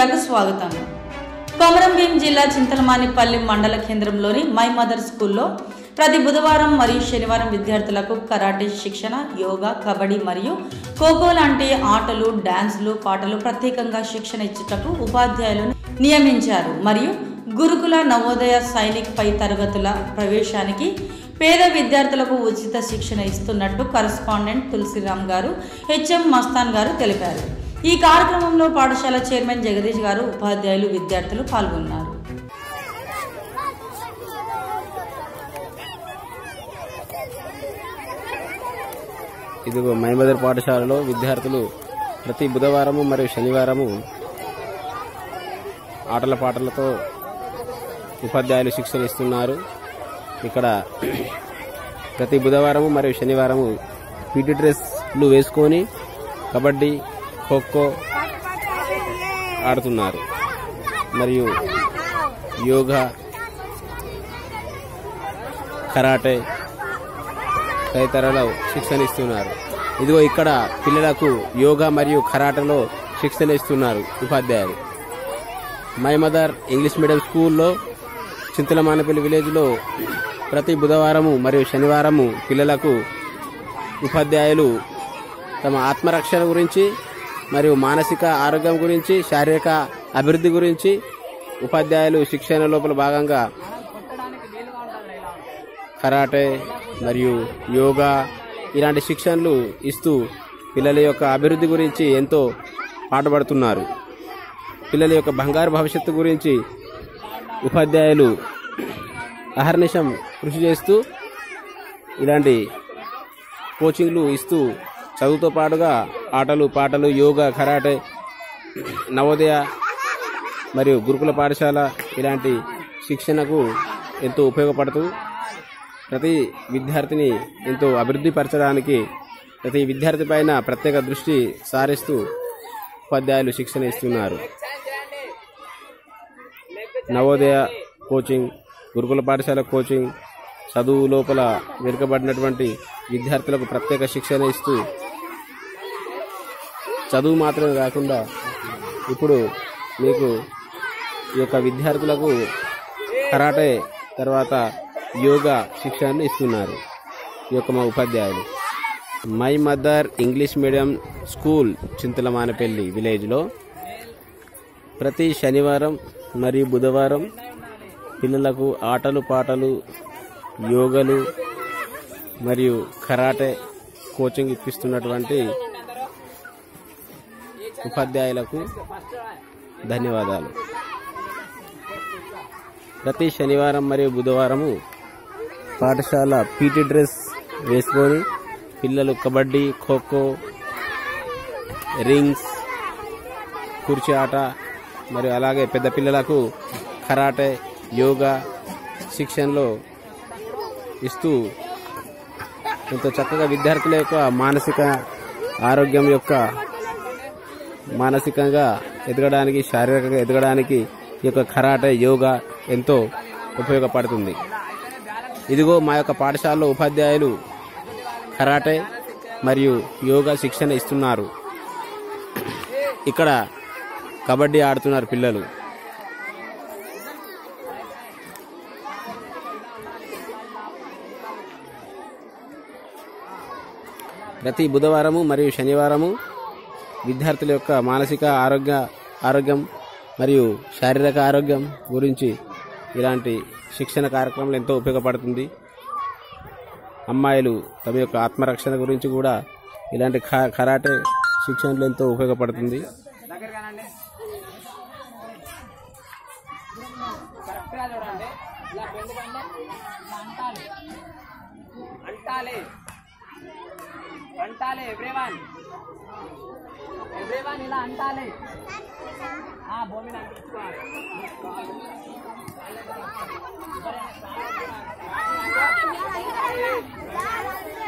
మీడియాకు స్వాగతం. కొమరంభీం జిల్లా చింతలమానిపల్లి మండల కేంద్రంలోని మై మదర్ స్కూల్లో ప్రతి బుధవారం మరియు శనివారం విద్యార్థులకు కరాటే శిక్షణ, యోగా, కబడ్డీ మరియు ఖోఖో లాంటి ఆటలు, డాన్సులు, పాటలు ప్రత్యేకంగా శిక్షణ ఇచ్చుటకు ఉపాధ్యాయులను నియమించారు. మరియు గురుకుల, నవోదయ, సైనిక్ పై తరగతుల ప్రవేశానికి పేద విద్యార్థులకు ఉచిత శిక్షణ ఇస్తున్నట్టు కరస్పాండెంట్ తులసిరామ్ గారు, హెచ్ఎం మస్తాన్ గారు తెలిపారు. ఈ కార్యక్రమంలో పాఠశాల చైర్మన్ జగదీష్ గారు, ఉపాధ్యాయులు, విద్యార్థులు పాల్గొన్నారు. ఇదిగో మైమదర్ పాఠశాలలో విద్యార్థులు ప్రతి బుధవారము మరియు శనివారము ఆటల పాటలతో ఉపాధ్యాయులు శిక్షణ ఇస్తున్నారు. ఇక్కడ ప్రతి బుధవారము మరియు శనివారము పీటీ డ్రెస్లు వేసుకొని కబడ్డీ, ఖోఖో ఆడుతున్నారు. మరియు యోగా, కరాటే తదితరాల శిక్షణ ఇస్తున్నారు. ఇదిగో ఇక్కడ పిల్లలకు యోగా మరియు కరాటేలో శిక్షణ ఇస్తున్నారు ఉపాధ్యాయులు. మై మదర్ ఇంగ్లీష్ మీడియం స్కూల్లో చింతలమానిపల్లి విలేజ్లో ప్రతి బుధవారము మరియు శనివారము పిల్లలకు ఉపాధ్యాయులు తమ ఆత్మరక్షణ గురించి మరియు మానసిక ఆరోగ్యం గురించి, శారీరక అభివృద్ధి గురించి ఉపాధ్యాయులు శిక్షణ లోపల భాగంగా కరాటే మరియు యోగా ఇలాంటి శిక్షణలు ఇస్తూ పిల్లల యొక్క అభివృద్ధి గురించి ఎంతో పాటుపడుతున్నారు. పిల్లల యొక్క బంగారు భవిష్యత్తు గురించి ఉపాధ్యాయులు అహర్నిశం కృషి చేస్తూ ఇలాంటి కోచింగ్లు ఇస్తూ చదువుతో పాటుగా ఆటలు, పాటలు, యోగా, కరాటే, నవోదయ మరియు గురుకుల పాఠశాల ఇలాంటి శిక్షణకు ఎంతో ఉపయోగపడుతూ ప్రతి విద్యార్థిని ఎంతో అభివృద్ధి పరచడానికి ప్రతి విద్యార్థి పైన ప్రత్యేక దృష్టి సారిస్తూ ఉపాధ్యాయులు శిక్షణ ఇస్తున్నారు. నవోదయ కోచింగ్, గురుకుల పాఠశాల కోచింగ్, చదువు లోపల వెనుకబడినటువంటి విద్యార్థులకు ప్రత్యేక శిక్షణ ఇస్తూ చదువు మాత్రమే కాకుండా ఇప్పుడు మీకు ఈ యొక్క విద్యార్థులకు కరాటే తర్వాత యోగా శిక్షణ ఇస్తున్నారు ఈ యొక్క మా ఉపాధ్యాయులు. My mother English medium school Chintalamanipalli విలేజ్లో ప్రతి శనివారం మరియు బుధవారం పిల్లలకు ఆటలు, పాటలు, యోగాలు మరియు కరాటే కోచింగ్ ఇప్పిస్తున్నటువంటి ఉపాధ్యాయులకు ధన్యవాదాలు. ప్రతి శనివారం మరియు బుధవారము పాఠశాల పీటీ డ్రెస్ వేసుకొని పిల్లలు కబడ్డీ, ఖోఖో, రింగ్స్, కుర్చీ ఆట మరియు అలాగే పెద్ద పిల్లలకు కరాటే, యోగా శిక్షణలో ఇస్తూ ఎంతో చక్కగా విద్యార్థుల యొక్క మానసిక ఆరోగ్యం యొక్క మానసికంగా ఎదగడానికి, శారీరకంగా ఎదగడానికి ఈ యొక్క కరాటే, యోగా ఎంతో ఉపయోగపడుతుంది. ఇదిగో మా యొక్క పాఠశాలలో ఉపాధ్యాయులు కరాటే మరియు యోగా శిక్షణ ఇస్తున్నారు. ఇక్కడ కబడ్డీ ఆడుతున్నారు పిల్లలు. ప్రతి బుధవారము మరియు శనివారము విద్యార్థుల యొక్క మానసిక ఆరోగ్యం మరియు శారీరక ఆరోగ్యం గురించి ఇలాంటి శిక్షణ కార్యక్రమాలు ఎంతో ఉపయోగపడుతుంది. అమ్మాయిలు తమ యొక్క ఆత్మరక్షణ గురించి కూడా ఇలాంటి కరాటే శిక్షణలు ఎంతో ఉపయోగపడుతుంది. ఎవ్రీవన్ ఇలా అంటాలి. భూమిని అంటించుకోవాలి.